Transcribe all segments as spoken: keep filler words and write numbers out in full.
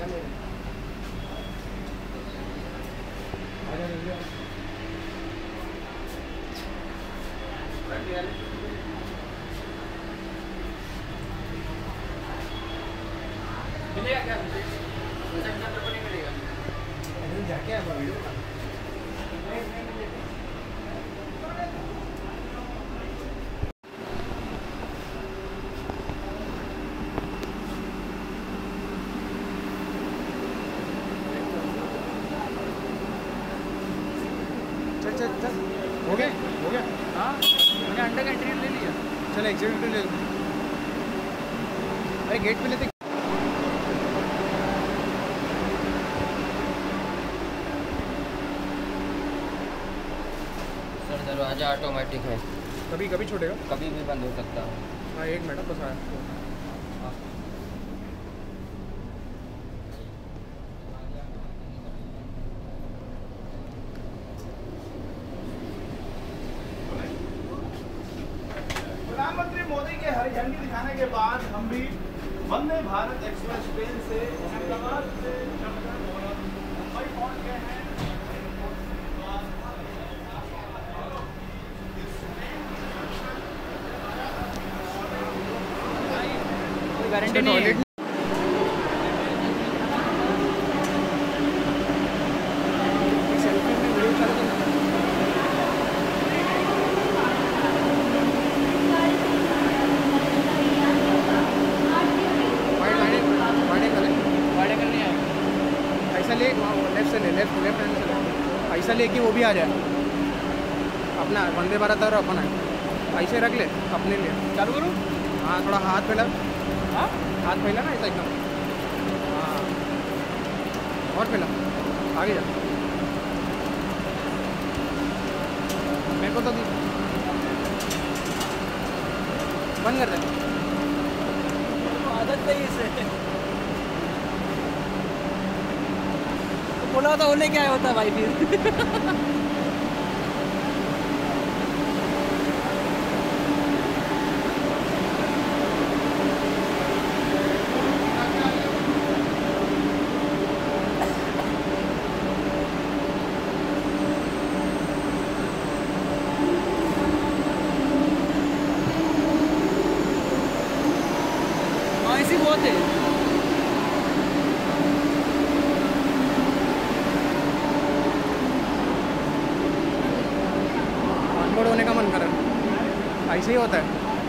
मिलेगा क्या मुझे? सेंटर पर नहीं मिलेगा। जाके आप वीडियो बना। चल चल चल हो गया हो गया। हाँ मैंने अंडर का एंट्री ले लिया। चल एग्जिट ले ले भाई, गेट पे लेते। सर दरवाज़ा ऑटोमेटिक है, कभी कभी छूटेगा, कभी भी बंद हो सकता है। हाँ एक मिनट बस आया। प्रधानमंत्री मोदी के हरी झंडी दिखाने के बाद हम भी वंदे भारत एक्सप्रेस ट्रेन से अहमदाबाद से मुंबई पहुंच गए हैं। गारंटी नहीं है। ऐसा ले लेफ्ट से ले लेफ्ट लेफ्ट हैंड से ले, ऐसा लेके वो भी आ जाए अपना वंदे भारत और अपना ऐसे रख ले अपने लिए। चालू करूँ? हाँ थोड़ा हाथ फैला। हाँ हाथ फैला ना ऐसा एकदम। हाँ और फैला, आगे जा। मेरे को तो बंद कर दे, आदत नहीं इसे। बोला तो होने क्या होता है भाई फिर। ऐसी बहुत है। ऑनबोर्ड होने का मन कर रहा है, ऐसे ही होता है।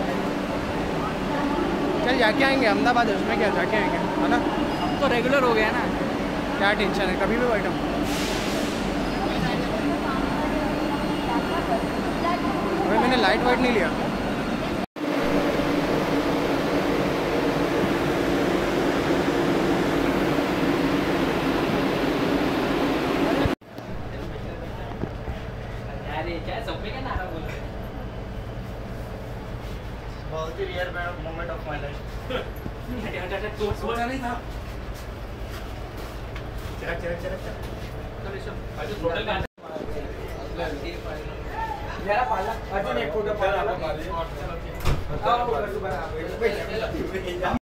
चल जाके आएंगे अहमदाबाद, उसमें क्या जाके आएंगे है ना। अब तो रेगुलर हो गया ना, क्या टेंशन है, कभी भी बैठा। अभी मैंने लाइट वाइट नहीं लिया। बहुत ही rare moment of my life. सोचा नहीं था। चरक चरक चरक अर्जुन एक फोटो